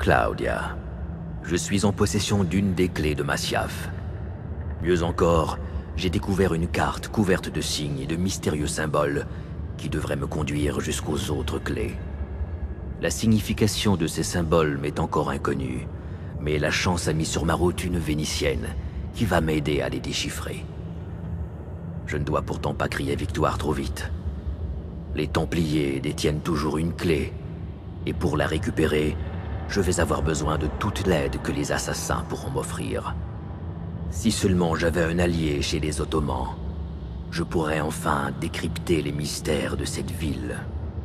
Claudia. Je suis en possession d'une des clés de Masyaf. Mieux encore, j'ai découvert une carte couverte de signes et de mystérieux symboles qui devraient me conduire jusqu'aux autres clés. La signification de ces symboles m'est encore inconnue, mais la chance a mis sur ma route une Vénitienne qui va m'aider à les déchiffrer. Je ne dois pourtant pas crier victoire trop vite. Les Templiers détiennent toujours une clé, et pour la récupérer, je vais avoir besoin de toute l'aide que les assassins pourront m'offrir. Si seulement j'avais un allié chez les Ottomans, je pourrais enfin décrypter les mystères de cette ville.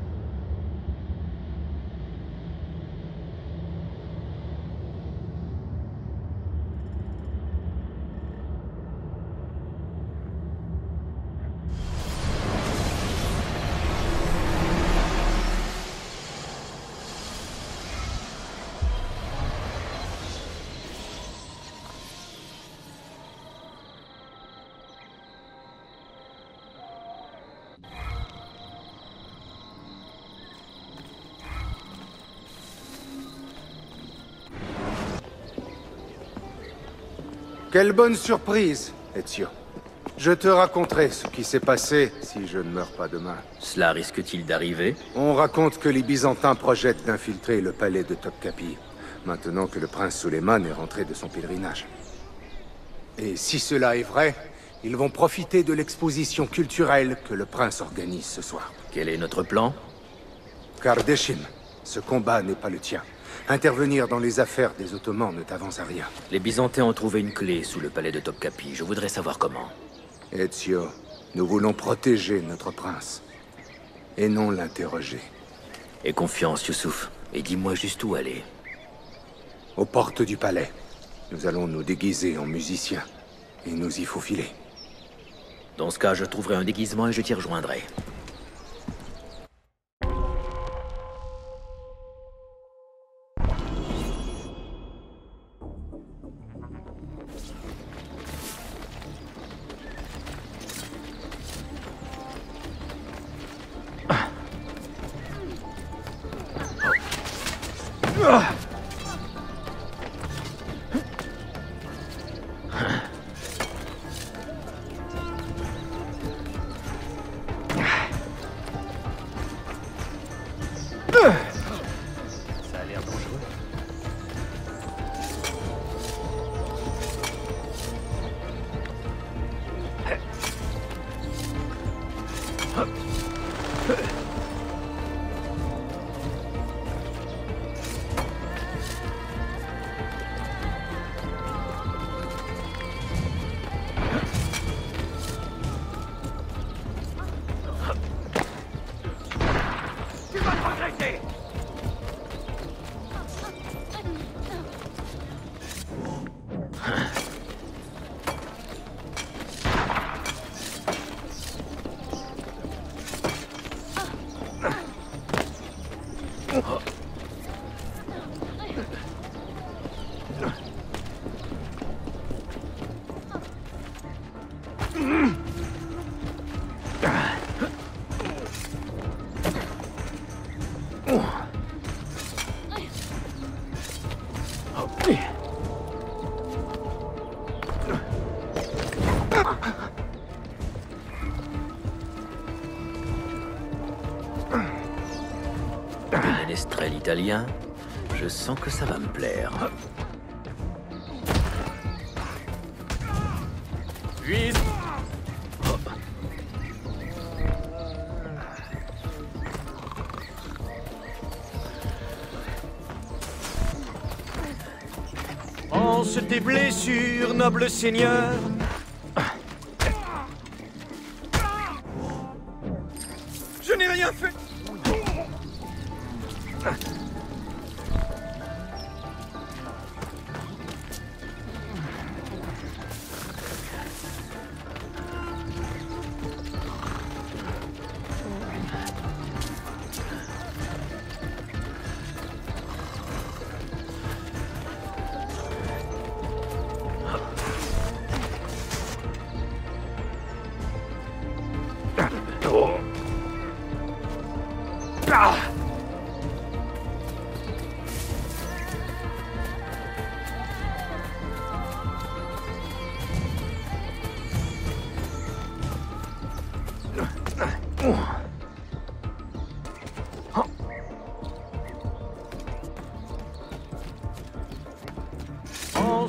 Quelle bonne surprise, Ezio. Je te raconterai ce qui s'est passé si je ne meurs pas demain. Cela risque-t-il d'arriver? On raconte que les Byzantins projettent d'infiltrer le palais de Topkapi, maintenant que le prince Suleiman est rentré de son pèlerinage. Et si cela est vrai, ils vont profiter de l'exposition culturelle que le prince organise ce soir. Quel est notre plan? Kardashim, ce combat n'est pas le tien. Intervenir dans les affaires des Ottomans ne t'avance à rien. Les Byzantins ont trouvé une clé sous le palais de Topkapi. Je voudrais savoir comment. Ezio, nous voulons protéger notre prince, et non l'interroger. Aie confiance, Youssouf, et dis-moi juste où aller. Aux portes du palais, nous allons nous déguiser en musiciens, et nous y faufiler. Dans ce cas, je trouverai un déguisement et je t'y rejoindrai. Ça a l'air dangereux. Tu vas te regretter. Un ménestrel italien? Je sens que ça va me plaire. Vise. Pense tes blessures, noble seigneur. Je n'ai rien fait.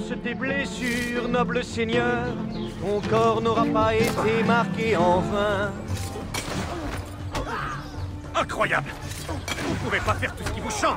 Pense tes blessures, noble seigneur. Ton corps n'aura pas été marqué en vain. Incroyable! Vous pouvez pas faire tout ce qui vous chante!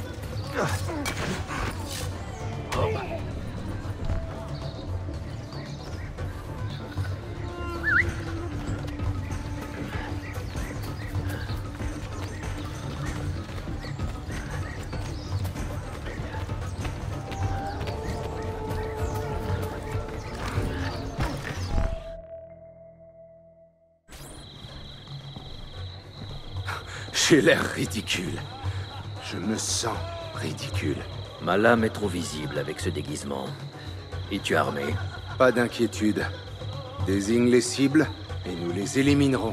J'ai l'air ridicule. Je me sens ridicule. Ma lame est trop visible avec ce déguisement. Es-tu armé? Pas d'inquiétude. Désigne les cibles et nous les éliminerons.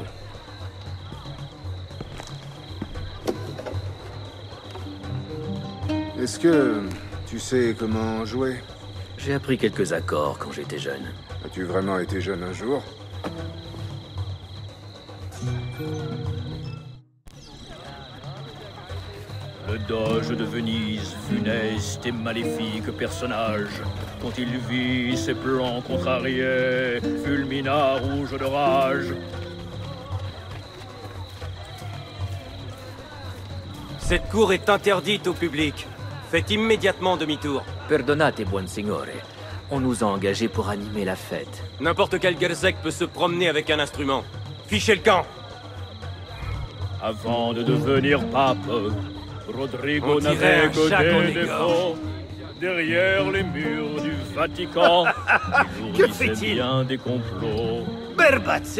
Est-ce que tu sais comment jouer? J'ai appris quelques accords quand j'étais jeune. As-tu vraiment été jeune un jour? Le doge de Venise, funeste et maléfique personnage, quand il vit ses plans contrariés, fulmina rouge de rage. Cette cour est interdite au public. Faites immédiatement demi-tour. Perdonate, buon signore. On nous a engagés pour animer la fête. N'importe quel Gerzek peut se promener avec un instrument. Fichez le camp! Avant de devenir pape, Rodrigo On tirait n'avait un que chat qu'on des égorge. défauts. Derrière les murs du Vatican, il nourrissait fait-il? bien des complots. Berbazze!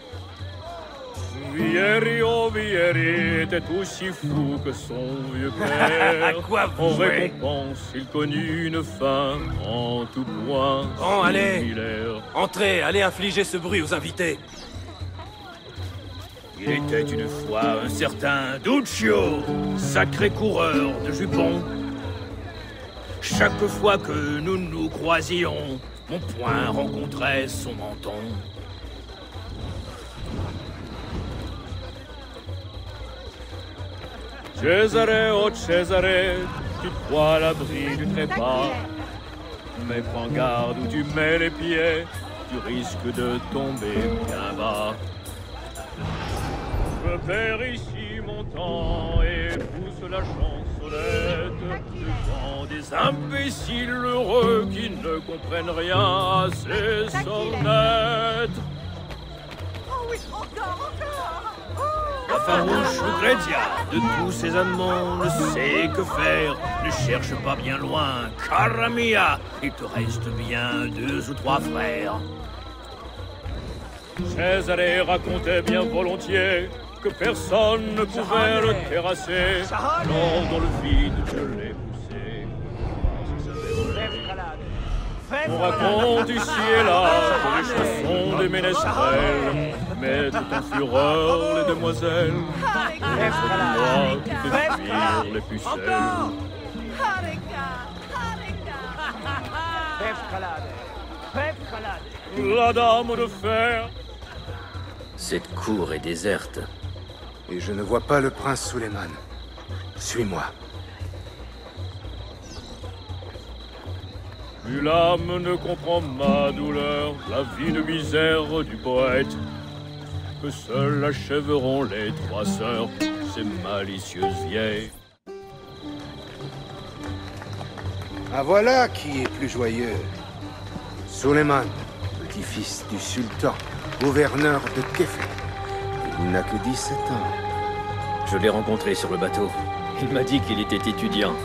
Vieri, oh Vieri, était aussi fou que son vieux père. À quoi vous En jouez? récompense, il connut une fin en tout point. Bon, allez. similaire. Entrez, allez infliger ce bruit aux invités. Il était une fois un certain Duccio, sacré coureur de jupons. Chaque fois que nous nous croisions, mon poing rencontrait son menton. Césaré, oh Césaré, tu te crois à l'abri du trépas. Mais prends garde où tu mets les pieds, tu risques de tomber bien bas. Je perds ici mon temps et pousse la chansonnette devant des imbéciles heureux qui ne comprennent rien à ces sornettes. Oh oui, encore! La farouche Lucrezia, de tous ses amants, ne sait que faire. Ne cherche pas bien loin, cara mia, il te reste bien 2 ou 3 frères. Césaré racontait bien volontiers que personne ne pouvait le terrasser. Alors dans le vide, je l'ai poussé. On raconte ici et là les chansons des ménestrels, mais tout en fureur les demoiselles. Moi qui fais fuir les pucelles. La dame de fer. Cette cour est déserte. Et je ne vois pas le prince Suleiman. Suis-moi. Plus l'âme ne comprend ma douleur, la vie de misère du poète, que seuls achèveront les 3 sœurs, ces malicieuses vieilles. Ah voilà qui est plus joyeux. Suleiman, petit-fils du sultan, gouverneur de Kefeh. Il n'a que 17 ans. Je l'ai rencontré sur le bateau. Il m'a dit qu'il était étudiant.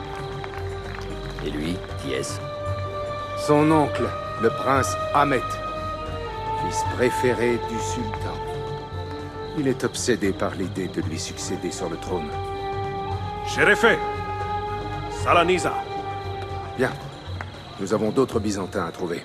Et lui, qui est-ce? Son oncle, le prince Ahmet, fils préféré du sultan. Il est obsédé par l'idée de lui succéder sur le trône. Chérifé! Salanisa! Bien. Nous avons d'autres Byzantins à trouver.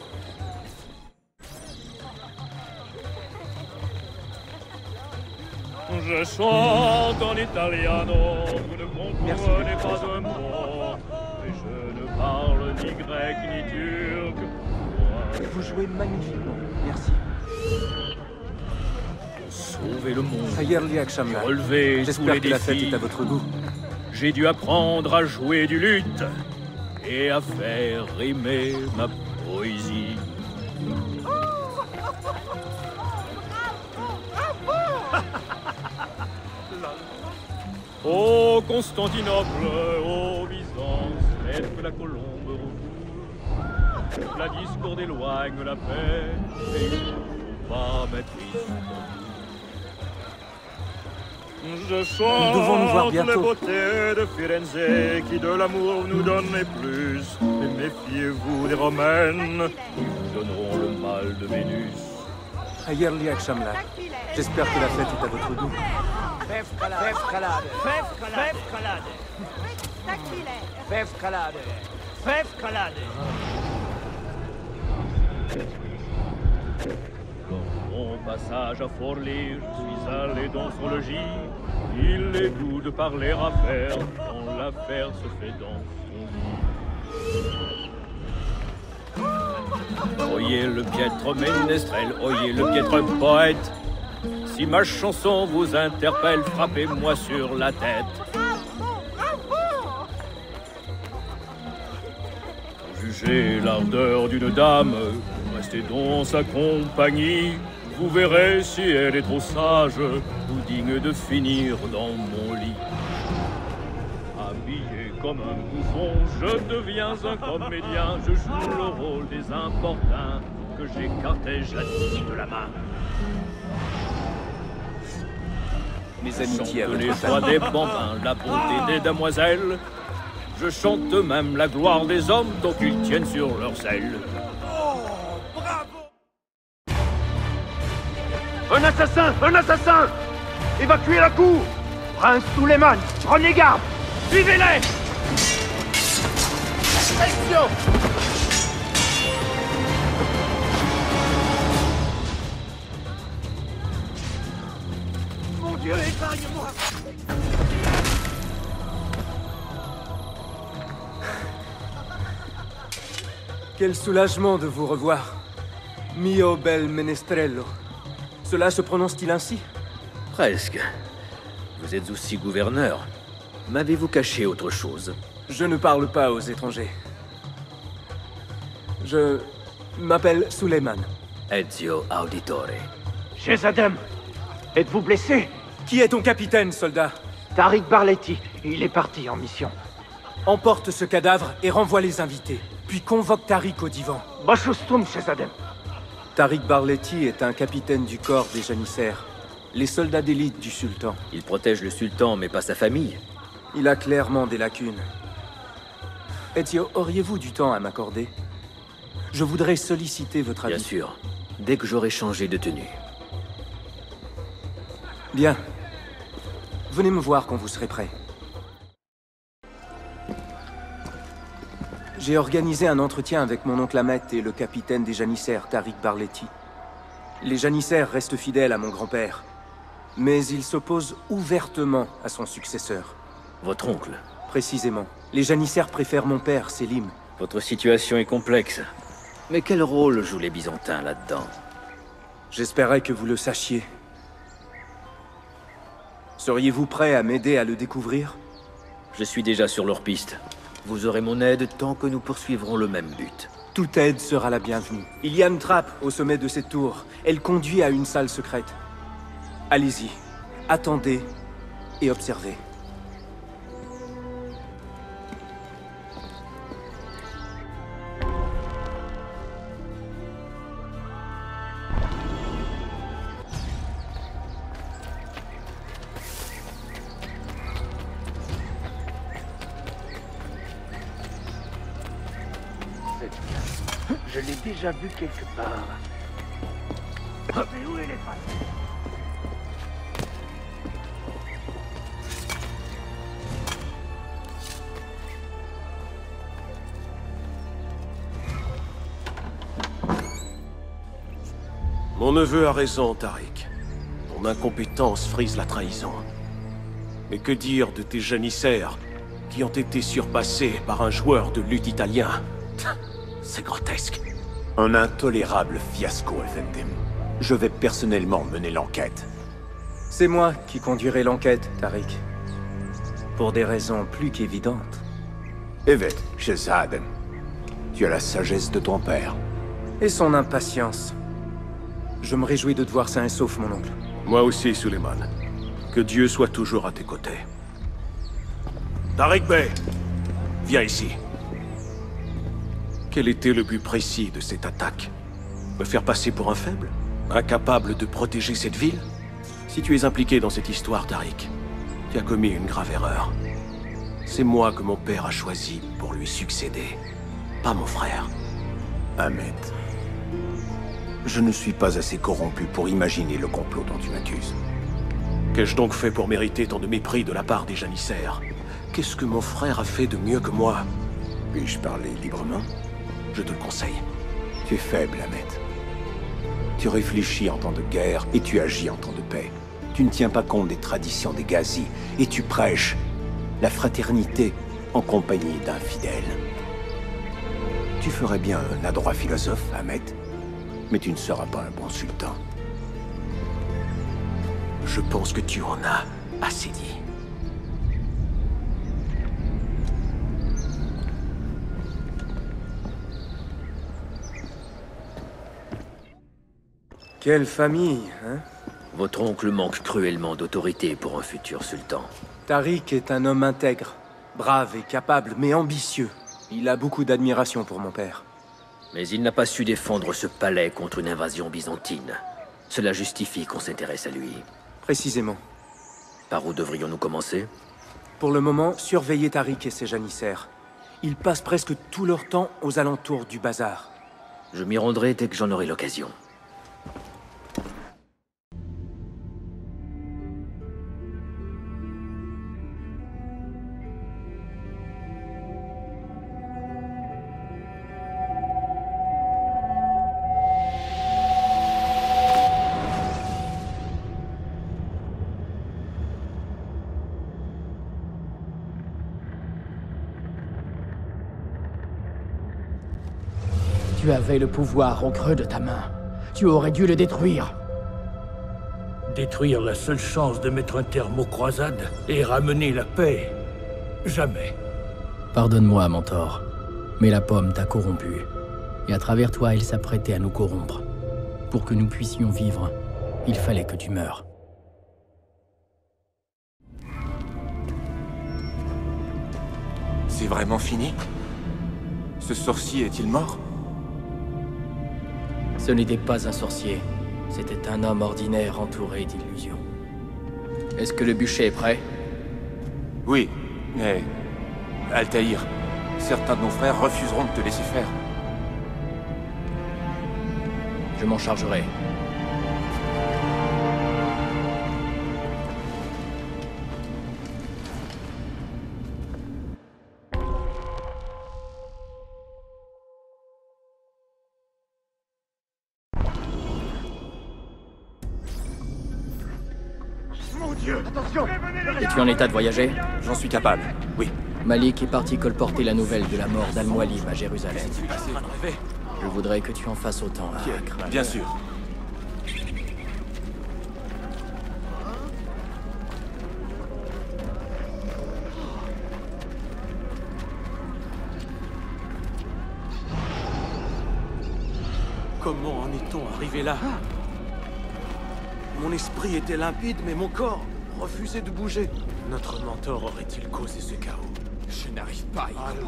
Je chante en italiano, vous ne comprenez pas un mot, et je ne parle ni grec ni turc. Vous jouez magnifiquement, merci. Sauver le monde, Hayerli Akshamla. relever tous J'espère les que la fête défis. est à votre goût. J'ai dû apprendre à jouer du luth. et à faire rimer ma poésie. Ô Constantinople, ô Byzance, faites que la colombe roule. La discorde éloigne la paix, et pas maîtrise. Je chante devons nous voir bientôt. les beautés de Firenze qui de l'amour nous donnent plus. Mais méfiez-vous des Romaines qui vous donneront le mal de Vénus. Hayerli Akshamla. J'espère que la fête est à votre goût. Fèvre-calade. Mon passage à Forlì, je suis allé dans son logis. Il est doux de parler à faire quand l'affaire se fait dans son lit. Oyez le piètre ménestrel, oyez le piètre poète. Si ma chanson vous interpelle, frappez-moi sur la tête. Jugez l'ardeur d'une dame, restez dans sa compagnie. Vous verrez si elle est trop sage ou digne de finir dans mon lit. Habillé comme un bouffon, je deviens un comédien. Je joue le rôle des importuns que j'écartège la tête de la main. Mes amitiés à Chante les votre joies famille. des bambins, la bonté des damoiselles. Je chante même la gloire des hommes tant qu'ils tiennent sur leurs ailes. Un assassin! Un assassin! Évacuez la cour! Prince Suleiman, prenez garde! Suivez-les! Action! Mon Dieu, épargne-moi! Quel soulagement de vous revoir. Mio bel menestrello. Cela se prononce-t-il ainsi? Presque. Vous êtes aussi gouverneur. M'avez-vous caché autre chose? Je ne parle pas aux étrangers. Je m'appelle Suleiman. Ezio Auditore. Shehzadem, êtes-vous blessé? Qui est ton capitaine, soldat? Tariq Barleti, il est parti en mission. Emporte ce cadavre et renvoie les invités. Puis convoque Tariq au divan. Bashustum, Shehzadem. Tariq Barleti est un capitaine du corps des janissaires, les soldats d'élite du sultan. Il protège le sultan, mais pas sa famille. Il a clairement des lacunes. Ezio, auriez-vous du temps à m'accorder? Je voudrais solliciter votre avis. Bien sûr. Dès que j'aurai changé de tenue. Bien. Venez me voir quand vous serez prêt. J'ai organisé un entretien avec mon oncle Ahmet et le capitaine des janissaires, Tariq Barleti. Les janissaires restent fidèles à mon grand-père, mais ils s'opposent ouvertement à son successeur. Votre oncle. Précisément. Les janissaires préfèrent mon père, Selim. Votre situation est complexe. Mais quel rôle jouent les Byzantins là-dedans? J'espérais que vous le sachiez. Seriez-vous prêt à m'aider à le découvrir? Je suis déjà sur leur piste. Vous aurez mon aide tant que nous poursuivrons le même but. Toute aide sera la bienvenue. Il y a une trappe au sommet de cette tour. Elle conduit à une salle secrète. Allez-y, attendez et observez. Je l'ai déjà vu quelque part. Mais où est les pattes? Mon neveu a raison, Tariq. Ton incompétence frise la trahison. Mais que dire de tes janissaires qui ont été surpassés par un joueur de lutte italien? C'est grotesque. Un intolérable fiasco, Effendim. Je vais personnellement mener l'enquête. C'est moi qui conduirai l'enquête, Tariq. Pour des raisons plus qu'évidentes. Evet, Shezaden. Tu as la sagesse de ton père. Et son impatience. Je me réjouis de te voir sain et sauf, mon oncle. Moi aussi, Suleiman. Que Dieu soit toujours à tes côtés. Tariq Bey, viens ici. Quel était le but précis de cette attaque? Me faire passer pour un faible? Incapable de protéger cette ville? Si tu es impliqué dans cette histoire, Tariq, tu as commis une grave erreur. C'est moi que mon père a choisi pour lui succéder, pas mon frère. Ahmed, je ne suis pas assez corrompu pour imaginer le complot dont tu m'accuses. Qu'ai-je donc fait pour mériter tant de mépris de la part des janissaires? Qu'est-ce que mon frère a fait de mieux que moi? Puis-je parler librement? Je te le conseille. Tu es faible, Ahmed. Tu réfléchis en temps de guerre et tu agis en temps de paix. Tu ne tiens pas compte des traditions des Ghazis et tu prêches la fraternité en compagnie d'infidèles. Tu ferais bien un adroit philosophe, Ahmed, mais tu ne seras pas un bon sultan. Je pense que tu en as assez dit. Quelle famille, hein? Votre oncle manque cruellement d'autorité pour un futur sultan. Tariq est un homme intègre, brave et capable, mais ambitieux. Il a beaucoup d'admiration pour mon père. Mais il n'a pas su défendre ce palais contre une invasion byzantine. Cela justifie qu'on s'intéresse à lui. Précisément. Par où devrions-nous commencer? Pour le moment, surveillez Tariq et ses janissaires. Ils passent presque tout leur temps aux alentours du bazar. Je m'y rendrai dès que j'en aurai l'occasion. Tu avais le pouvoir au creux de ta main. Tu aurais dû le détruire. Détruire la seule chance de mettre un terme aux croisades et ramener la paix? Jamais. Pardonne-moi, mentor. Mais la pomme t'a corrompu. Et à travers toi, elle s'apprêtait à nous corrompre. Pour que nous puissions vivre, il fallait que tu meures. C'est vraiment fini? Ce sorcier est-il mort? Ce n'était pas un sorcier. C'était un homme ordinaire entouré d'illusions. Est-ce que le bûcher est prêt? Oui, mais... Altaïr, certains de nos frères refuseront de te laisser faire. Je m'en chargerai. Es-tu en état de voyager? J'en suis capable, oui. Malik est parti colporter la nouvelle de la mort d'Al-Mualim à Jérusalem. Je voudrais que tu en fasses autant à Acre. Bien sûr. Comment en est-on arrivé là? Mon esprit était limpide, mais mon corps refusait de bouger. Notre mentor aurait-il causé ce chaos? Je n'arrive pas à y croire.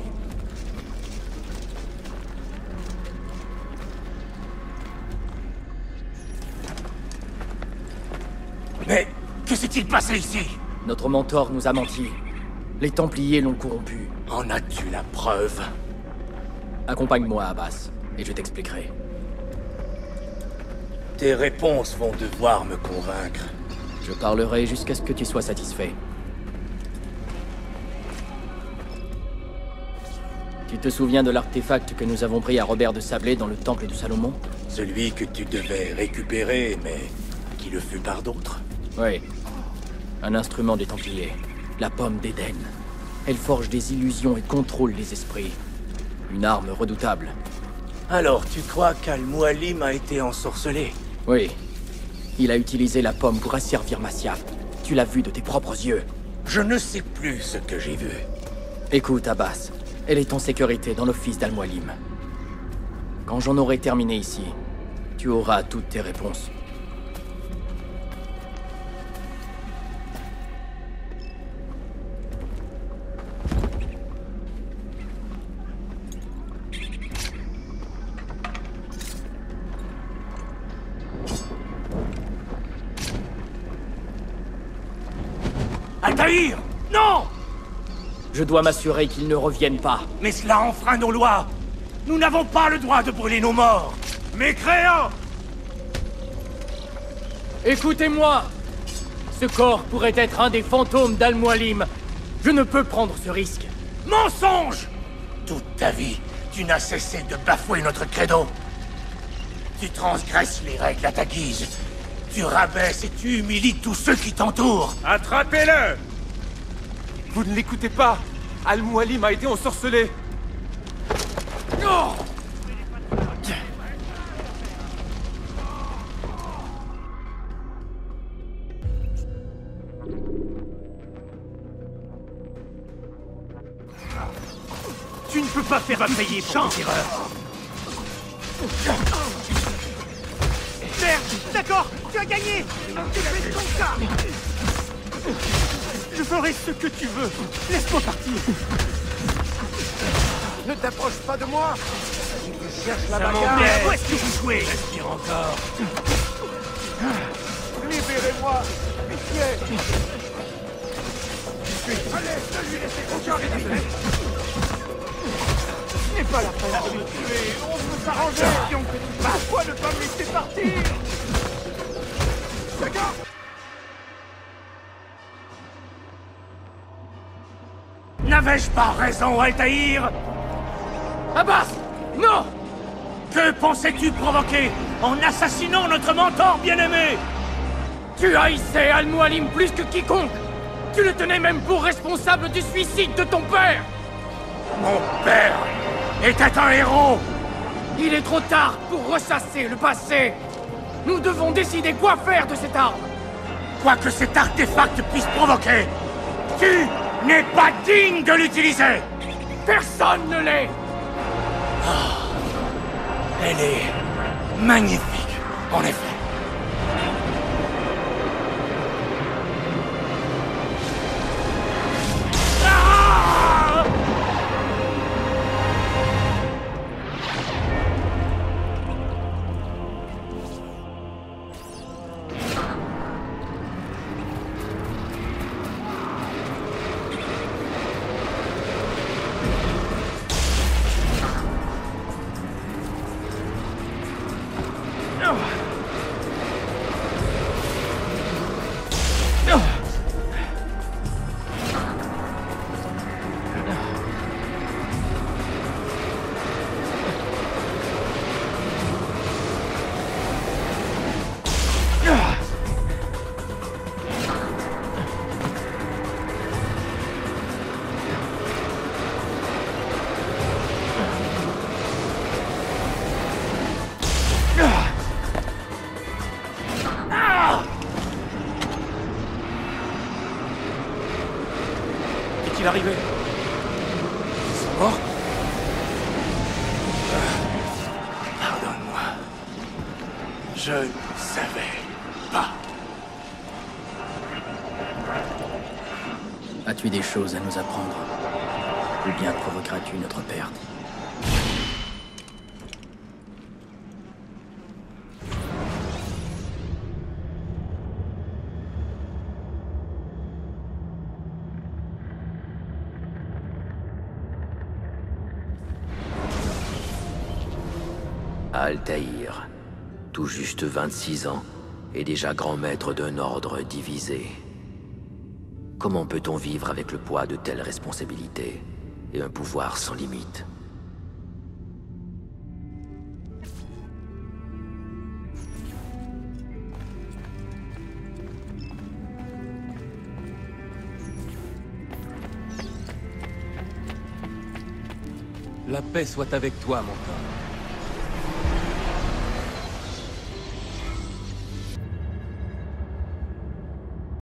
Mais que s'est-il passé ici? Notre mentor nous a menti. Les Templiers l'ont corrompu. En as-tu la preuve? Accompagne-moi, Abbas, et je t'expliquerai. Tes réponses vont devoir me convaincre. Je parlerai jusqu'à ce que tu sois satisfait. Tu te souviens de l'artefact que nous avons pris à Robert de Sablé dans le temple de Salomon? Celui que tu devais récupérer, mais qui le fut par d'autres? Oui. Un instrument des Templiers. La pomme d'Éden. Elle forge des illusions et contrôle les esprits. Une arme redoutable. Alors, tu crois qu'Al-Mualim a été ensorcelé? Oui. Il a utilisé la pomme pour asservir Masyaf. Tu l'as vu de tes propres yeux. Je ne sais plus ce que j'ai vu. Écoute, Abbas, elle est en sécurité dans l'office d'Al-Mualim. Quand j'en aurai terminé ici, tu auras toutes tes réponses. Altaïr! Non! Je dois m'assurer qu'ils ne reviennent pas. Mais cela enfreint nos lois! Nous n'avons pas le droit de brûler nos morts! Mécréants! Écoutez-moi! Ce corps pourrait être un des fantômes d'Al-Mualim. Je ne peux prendre ce risque. Mensonge! Toute ta vie, tu n'as cessé de bafouer notre credo. Tu transgresses les règles à ta guise. Tu rabaisses et tu humilies tous ceux qui t'entourent. Attrapez-le! Vous ne l'écoutez pas! Al-Mualim a été ensorcelé! Oh! Tu ne peux pas faire payer pour tes erreurs. Merde! D'accord! Tu as gagné! Tu fais ton cas! Je ferai ce que tu veux! Laisse-moi partir! Ne t'approche pas de moi! Je cherche la bagarre! Où est-ce que vous jouez? Respire encore. Libérez-moi! Pitié! Allez, ne lui laissez aucun répit! Ce n'est pas la peine de me tuer! On peut s'arranger! Pourquoi ne pas me laisser partir? D'accord? N'avais-je pas raison, Altaïr? Abbas! Non! Que pensais-tu provoquer en assassinant notre mentor bien-aimé? Tu haïssais Al-Mualim plus que quiconque! Tu le tenais même pour responsable du suicide de ton père! Mon père était un héros! Il est trop tard pour ressasser le passé! Nous devons décider quoi faire de cette arme! Quoi que cet artefact puisse provoquer, tu n'es pas digne de l'utiliser! Personne ne l'est! Elle est magnifique, en effet. Qu'est-il arrivé? Ils sont morts? Pardonne-moi. Je ne savais pas. As-tu des choses à nous apprendre? Ou bien provoqueras-tu notre perte? Altaïr, tout juste 26 ans, et déjà grand maître d'un ordre divisé. Comment peut-on vivre avec le poids de telles responsabilités et un pouvoir sans limite? La paix soit avec toi, mon corps.